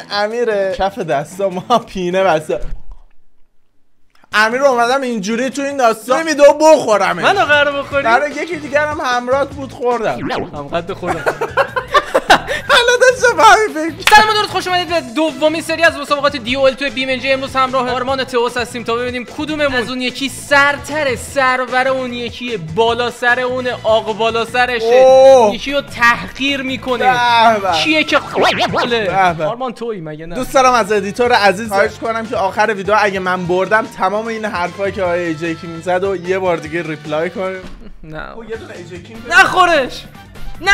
امیر کف دستا ما پینه بسته. امیر اومدم اینجوری تو این داستان نمیدو بخورم. منو قرار بخوری؟ برای یکی دیگر هم همراهت بود خوردم. همقدر خوردم. حالا داشتم همین فکر. سلام و درود، خوش اومدید به دومین سری از مسابقات دیول توی BeamNG. امروز همراه آرمان تئوس هستیم تا ببینیم کدوممون از اون یکی سرتره، سرور اون یکی بالا سر اون آق بالا سرشه، یکی رو تحقیر میکنه. کیه که آرمان تویی مگه نه؟ دوست دارم از ادیتور عزیز خواهش کنم که آخر ویدیو اگه من بردم تمام این حرفایی که آقای ایجی کینگ میزد و یه بار دیگه ریپلای کنیم. نه یه دونه ایجی کینگ نخورش. نه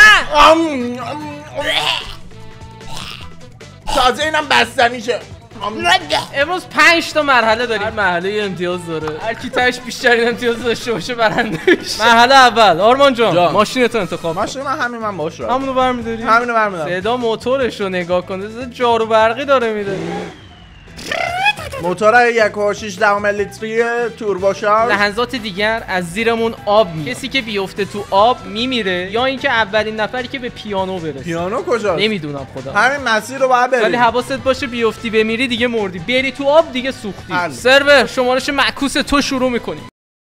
تازه اینم بستنیشه. امروز 5 تا مرحله داریم. هر مرحله یه امتیاز داره. هر کی تاش بیشترین امتیاز داشته باشه برنده میشه. مرحله اول آرمان جان ماشینتو انتخاب. ماشین من باش را. همونو برمی‌داری؟ همینو برمی‌دارم. صدا موتورش رو نگاه کن. جارو برقی داره میده. موتور 1.6 لیتری توربو شارژ. لحظات دیگر از زیرمون آب میاد. کسی که بیفته تو آب میمیره، یا اینکه اولین نفری که به پیانو برسه. پیانو کجاست؟ نمیدونم خدا. همین مسیر رو باید بری. ولی حواست باشه بیفتی بمیری دیگه مردی. بری تو آب دیگه سوختی. سرور شمارش معکوس تو شروع میکنی.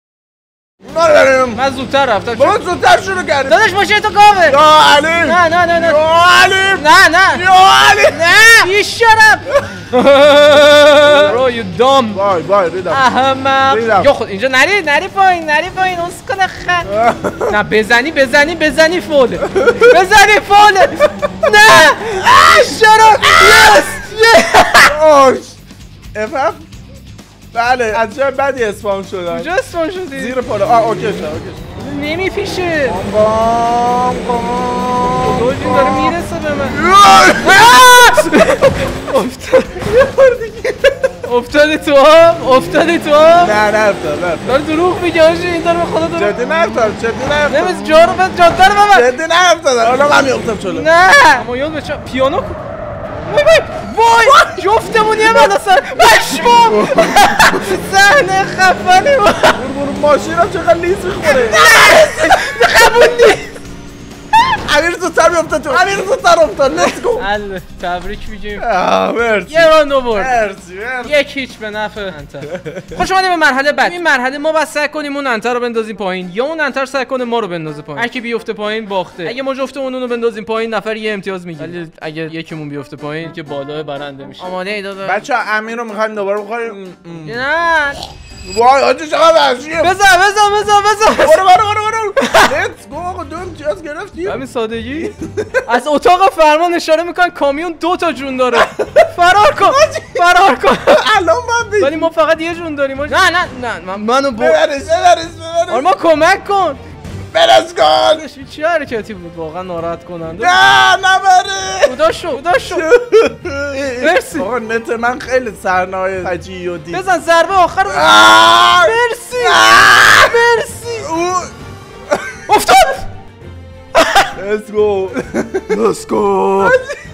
من زودتر رفتم. من زودتر شروع کردم. داداش ماشین تو گاوه. یا علی. نه نه نه نه. یا علی. نه نه. یا علی. نه. بیشرف. برو یو دام. وای ریدم. احمق. یا خود اینجا نری پایین اون کنه نه بزنی فوله. بزنی فوله. نه. چرا؟ یس. اف بله از جای بدی اسپام شدن. کجا اسپام شدی؟ زیر پالا. اوکی شد. نمیپیشه. قام این داره میرسه به من. افتادی تو آب. نه افتاد. داره دروغ میگه آجی. این داره به خدا دروغ. جدی نفتاد. نمیز جارو به جاده رو ببر. جدی نفتاد. حالا من میافتم چلو. نه اما یاد بچه پیانو کن. وای جفتمون یه من اصلا بشمام. صحنه خفنی بود. ماشینم چقدر لیز میخوره. قبول نیست. امیر زودتر میافتاد تو. امیر زودتر افتاد. لیتس گو. حل تبریک میگیم. مرسی. یه راندو برد. مرسی. 1-0 به نفع انتر. خوش اومدید به مرحله بعد. این مرحله ما باید سعی کنیم اون انتر رو بندازیم پایین یا اون انتر سعی کنه ما رو بندازه پایین. هر کی بیفته پایین باخته. اگه ما جفتمون اونو بندازیم پایین نفر یه امتیاز میگیره. ولی اگه یکیمون بیفته پایین که بالا برنده میشه. آماده ای دادا؟ بچا امیر رو می‌خوایم دوباره بخوریم. نه. وای آجی چقدر وحشیه. بزن. برو. لیتس گو. آقا دو امتیاز گرفتیم. همین سادگی. از اتاق فرمان اشاره میکنن کامیون 2 تا جون داره. فرار کن. الان من ولی ما فقط یه جون داریم. نه منو ببرش. آرما کمک کن. برس کن. چه حرکتی بود واقعا ناراحت کننده. نه نبره. خدا شو. مرسی. آقا نت من خیلی سرنای فجیعی و دید. بزن ضربه آخر. مرسی. افتاد. Let's go.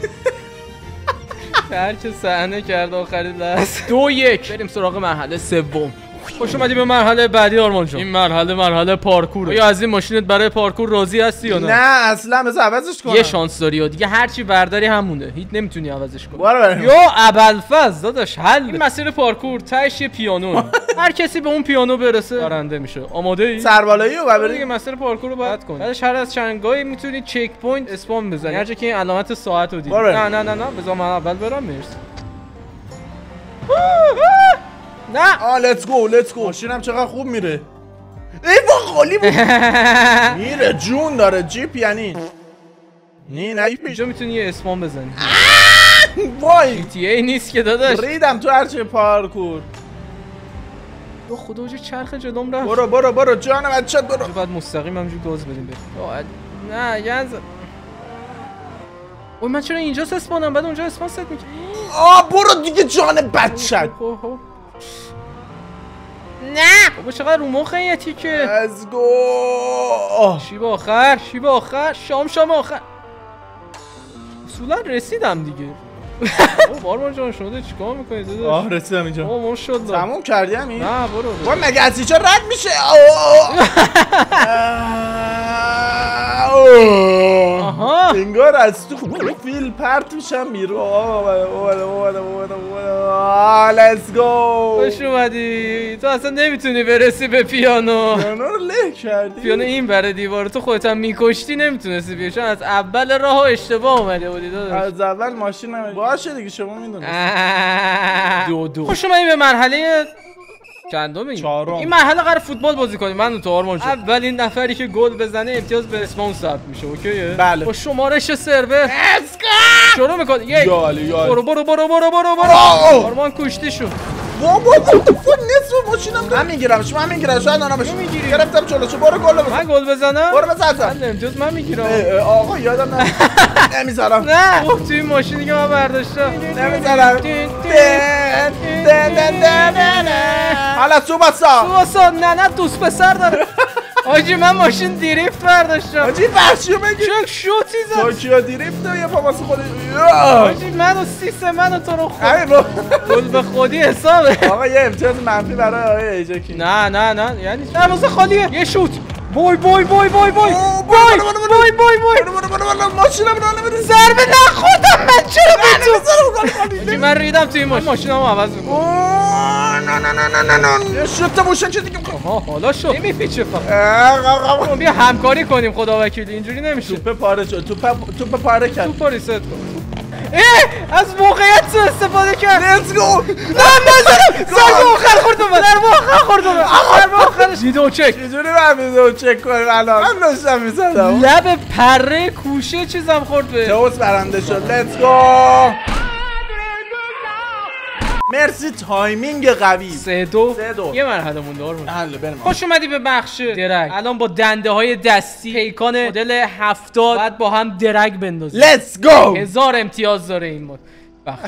هر چه صحنه کرد آخری لحظه. 2-1 بریم سراغ مرحله سوم. خوش اومدی به مرحله بعدی آرمان جان. این مرحله پارکوره. یا از این ماشینت برای پارکور راضی هستی یا نه؟ نه اصلا بذار عوضش کنم. یه شانس داری یا دیگه هر چی برداری همونه. هیچ نمیتونی عوضش کنی. بریم. یا ابوالفضل داداش حل. این مسیر پارکور تهش یه پیانو. هر کسی به اون پیانو برسه برنده میشه. آماده ای؟ سربالایی رو ببرید. دیگه مسیر پارکور رو باید کنی. بعدش هر از چنگایی میتونی چک پوینت اسپام بزنی. هر جا که این علامت ساعت رو دید. نه بذار من اول برم. مرسی. نه لیتس گو. ماشینم چقدر خوب میره. ای با خالی بود. میره جون داره جیپ یعنی. نه اینجا میتونی یه اسپام بزنی. وای GTA نیست که داداش. ریدم تو هرچه پارکور. او خدا وجه چرخ جلوم رفت. برو جان بچه برو. بعد مستقیم همینجوری گاز بدیم بریم. نه یعنی اوه من چرا اینجا اسپانم بعد اونجا اسپان ست میکنم. برو دیگه جان بچه. نه بابا چقدر رو مخه یه تیکه. Let's go. شیب آخر شام آخر. اصولا رسیدم دیگه. آرمان جان شده چیکار میکنی داداش؟ رسیدم اینجا. ما شد. تموم کردی همین؟ نه برو. وای مگه از اینجا رد میشه؟ انگار از تو فیل پرت میشم بیرون. let's go. خوش اومدی. تو اصلا نمیتونی برسی به پیانو. پیانو رو له کردی. پیانو این بره دیوار، تو خودت هم میکشتی نمیتونستی بیای، چون از اول راه اشتباه اومده بودی داداش. از اول ماشین نمیدونی. باشه دیگه شما میدونید. دو خوش اومدی به مرحله چندمی؟ چهارم. این مرحله قرار فوتبال بازی کنیم. من و تو آرمان جون اولین نفری که گل بزنه امتیاز به اسممون ثبت میشه. اوکیه؟ بله. با شمارش سرور شروع میکنی. یک برو آرمان کشتی شو. بابا تو نصف ماشینم من میگیرم. شما میگیرم. شاید آنها بشه. گرفتم جلوشو. برو گل بزن. من گل بزنم؟ برو بزن. امتیاز من میگیرم. آقا یادم نمیذارم. نه توی این ماشینی که من برداشتم نمیذارم. حالا سوباسا نه دوست پسر داره. آجی من ماشین دریفت برداشتم. آجی بخشیو بگیر. چک شوتی زد. توکیو دریفت یا پاپاس خودی. آجی منو سیس منو تو رو خود گل به خودی حسابه. آقا یه امتیاز منفی برای آقای ایجاکی. نه یعنی دروازه خالیه. یه شوت. بای ماشینم رو نمیدونی. ضربه نخوردم من. چرا به تو من ریدم توی این ماشینمو عوض میکنم. نه یه شوت موشن چه دیگه. حالا شد نمیپیچه فقط. بیا همکاری کنیم خدا وکیلی. اینجوری نمیشه. توپ پاره شد. توپ پاره کرد. توپ ریست کن. از موقعیت سو استفاده کرد. لیتس گو. نه ضربه آخر خوردم. ویدیو چک. چجوری من ویدیو چک کنم الان؟ من داشتم می‌زدم. لب پره کوشه چیزم خورد به. تئوس برنده شد. لیتس گو. مرسی تایمینگ قوی. 3-2 یه مرحله مونده آرمان. حله بریم. خوش اومدی به بخش درگ. الان با دنده های دستی پیکان مدل 70 بعد با هم درگ بندازیم. لیتس گو. 1000 امتیاز داره این مود بخش.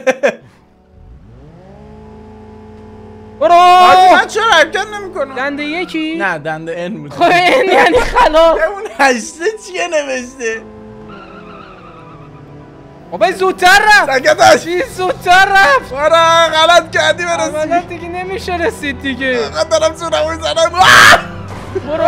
برو. من چرا حرکت نمی‌کنم؟ دنده یکی؟ نه دنده ان بود. خب این یعنی خلاص. اون 8 چیه نوشته؟ بابا زودتر رفت. سکتش. چی زودتر رفت؟ برا غلط کردی برسی. غلط دیگه نمیشه رسید دیگه. من دارم سورمو میزنم. برو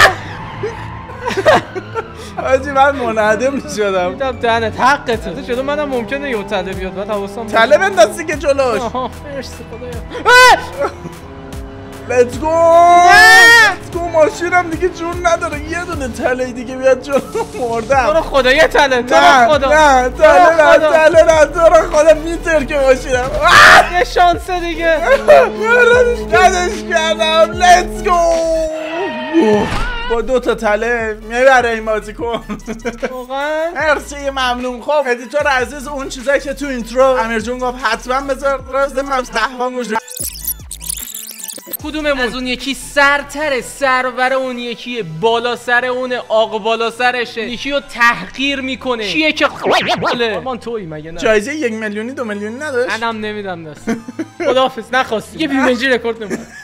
آجی من منعدم میشدم. میدم دهنت حقته. تو چطور منم ممکنه یه تله بیاد بعد حواسم تله بندازی که جلوش. مرسی خدایا. لیتس گو. ماشینم دیگه جون نداره. یه دونه تله دیگه بیاد جلو مردم. تو رو خدا یه تله. تو رو خدا. نه تله نه تو رو خدا میتر که ماشینم. یه شانس دیگه. ندش کردم. لیتس گو. با 2 تا تله میبره این بازیکن. واقعا مرسی ممنون. خب ادیتور عزیز اون چیزایی که تو اینترو امیر جون گفت حتما بذار راز من قهوه گوش. کدوممون از اون یکی سرتره، سرور اون یکی بالا سر اون آق بالا سرشه، یکی رو تحقیر میکنه. کیه که خاله؟ آرمان تویی مگه نه؟ جایزه 1 میلیونی 2 میلیونی نداشت؟ منم نمیدم دست. خداحافظ نخواستی. یه بیمنجی رکورد نمون.